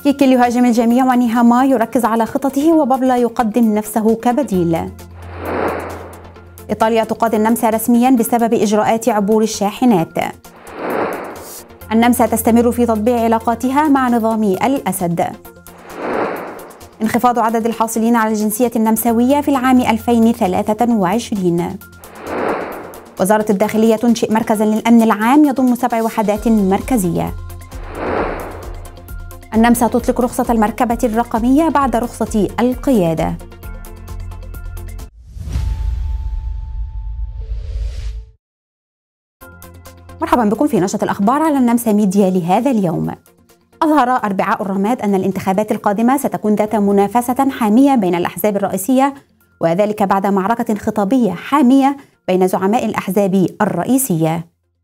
كيكي يهاجم الجميع ونيهاما يركز على خططه وبابلا يقدم نفسه كبديل. إيطاليا تقاضي النمسا رسميا بسبب إجراءات عبور الشاحنات. النمسا تستمر في تطبيع علاقاتها مع نظام الأسد. انخفاض عدد الحاصلين على الجنسية النمساوية في العام 2023. وزارة الداخلية تنشئ مركزا للأمن العام يضم 7 وحدات مركزية. النمسا تطلق رخصة المركبة الرقمية بعد رخصة القيادة. مرحبا بكم في نشرة الأخبار على النمسا ميديا لهذا اليوم. أظهر أربعاء الرماد أن الانتخابات القادمة ستكون ذات منافسة حامية بين الأحزاب الرئيسية، وذلك بعد معركة خطابية حامية بين زعماء الأحزاب الرئيسية.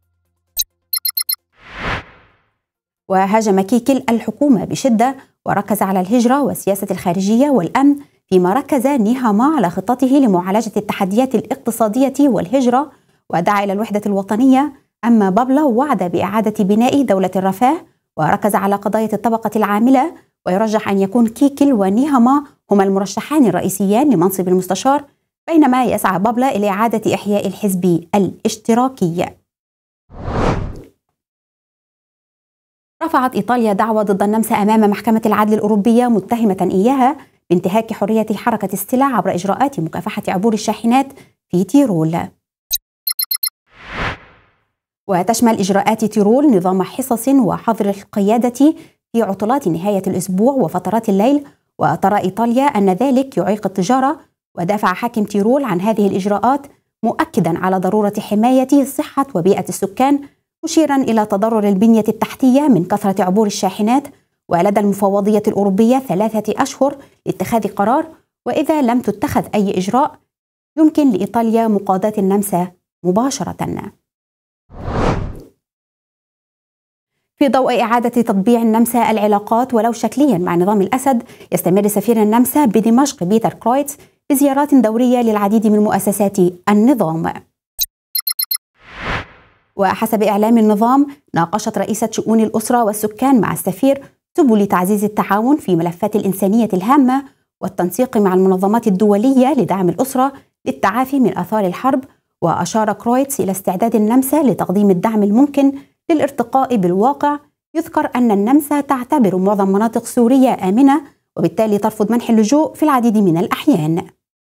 وهاجم كيكل الحكومة بشدة وركز على الهجرة والسياسة الخارجية والأمن، فيما ركز نيهاما على خطته لمعالجة التحديات الاقتصادية والهجرة ودعا إلى الوحدة الوطنية. أما بابلا وعد بإعادة بناء دولة الرفاه وركز على قضايا الطبقة العاملة، ويرجح أن يكون كيكل ونيهاما هما المرشحان الرئيسيان لمنصب المستشار، بينما يسعى بابلا إلى إعادة إحياء الحزب الاشتراكي. رفعت إيطاليا دعوى ضد النمسا أمام محكمة العدل الأوروبية متهمة إياها بانتهاك حرية حركة السلع عبر إجراءات مكافحة عبور الشاحنات في تيرول. وتشمل إجراءات تيرول نظام حصص وحظر القيادة في عطلات نهاية الأسبوع وفترات الليل، وترى إيطاليا أن ذلك يعيق التجارة. ودافع حاكم تيرول عن هذه الإجراءات مؤكدا على ضرورة حماية صحة وبيئة السكان، مشيرا إلى تضرر البنية التحتية من كثرة عبور الشاحنات. ولدى المفوضية الأوروبية 3 أشهر لاتخاذ قرار، وإذا لم تتخذ أي إجراء يمكن لإيطاليا مقاضاة النمسا مباشرة. في ضوء إعادة تطبيع النمسا العلاقات ولو شكليا مع نظام الأسد، يستمر سفير النمسا بدمشق بيتر كرويتس بزيارات دورية للعديد من مؤسسات النظام. وحسب إعلام النظام، ناقشت رئيسة شؤون الأسرة والسكان مع السفير سبل تعزيز التعاون في ملفات الإنسانية الهامة والتنسيق مع المنظمات الدولية لدعم الأسرة للتعافي من آثار الحرب. وأشار كرويتس إلى استعداد النمسا لتقديم الدعم الممكن للارتقاء بالواقع. يذكر أن النمسا تعتبر معظم مناطق سوريا آمنة، وبالتالي ترفض منح اللجوء في العديد من الأحيان.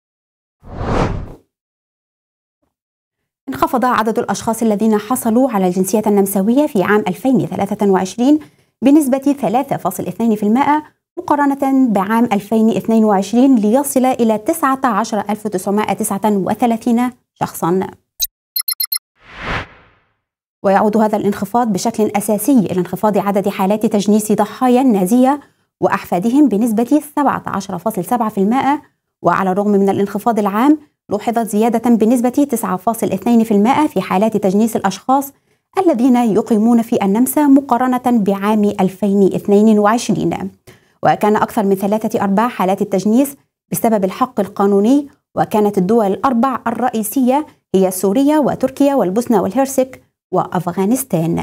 انخفض عدد الأشخاص الذين حصلوا على الجنسية النمساوية في عام 2023 بنسبة 3.2% مقارنة بعام 2022 ليصل إلى 19,939 شخصا. ويعود هذا الانخفاض بشكل أساسي إلى انخفاض عدد حالات تجنيس ضحايا النازية وأحفادهم بنسبة 17.7%. وعلى الرغم من الانخفاض العام، لوحظت زيادة بنسبة 9.2% في حالات تجنيس الأشخاص الذين يقيمون في النمسا مقارنة بعام 2022. وكان أكثر من 3/4 حالات التجنيس بسبب الحق القانوني. وكانت الدول الأربع الرئيسية هي سوريا وتركيا والبوسنة والهرسك وأفغانستان.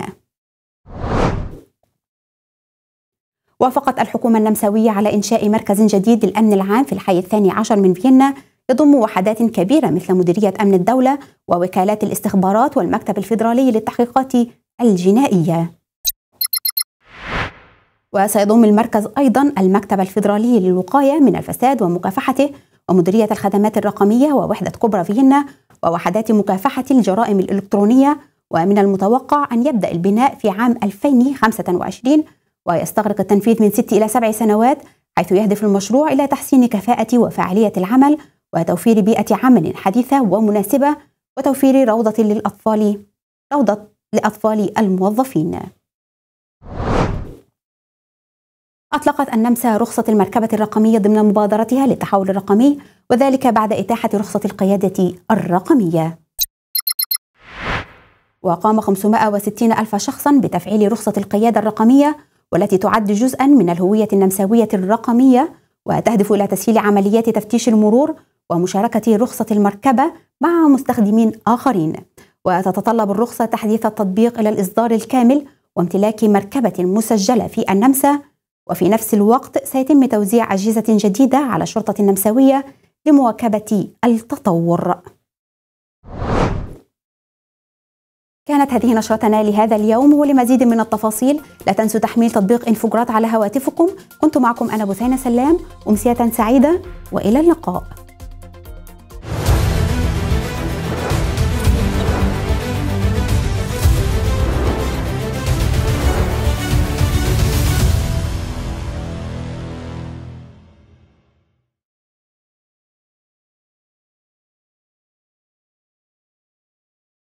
وافقت الحكومة النمساوية على إنشاء مركز جديد للأمن العام في الحي 12 من فيينا، يضم وحدات كبيرة مثل مديرية أمن الدولة ووكالات الاستخبارات والمكتب الفيدرالي للتحقيقات الجنائية. وسيضم المركز أيضا المكتب الفيدرالي للوقاية من الفساد ومكافحته، ومديرية الخدمات الرقمية، ووحدة كبرى فيينا، ووحدات مكافحة الجرائم الإلكترونية. ومن المتوقع أن يبدأ البناء في عام 2025، ويستغرق التنفيذ من 6 إلى 7 سنوات، حيث يهدف المشروع إلى تحسين كفاءة وفاعلية العمل وتوفير بيئة عمل حديثة ومناسبة وتوفير روضة لأطفال الموظفين. أطلقت النمسا رخصة المركبة الرقمية ضمن مبادرتها للتحول الرقمي، وذلك بعد إتاحة رخصة القيادة الرقمية. وقام 560 ألف شخصا بتفعيل رخصة القيادة الرقمية، والتي تعد جزءا من الهوية النمساوية الرقمية، وتهدف إلى تسهيل عمليات تفتيش المرور ومشاركة رخصة المركبة مع مستخدمين آخرين. وتتطلب الرخصة تحديث التطبيق إلى الإصدار الكامل وامتلاك مركبة مسجلة في النمسا، وفي نفس الوقت سيتم توزيع أجهزة جديدة على الشرطة النمساوية لمواكبة التطور. كانت هذه نشرتنا لهذا اليوم، ولمزيد من التفاصيل لا تنسوا تحميل تطبيق انفوجرات على هواتفكم. كنت معكم أنا بثينة سلام، أمسية سعيدة وإلى اللقاء.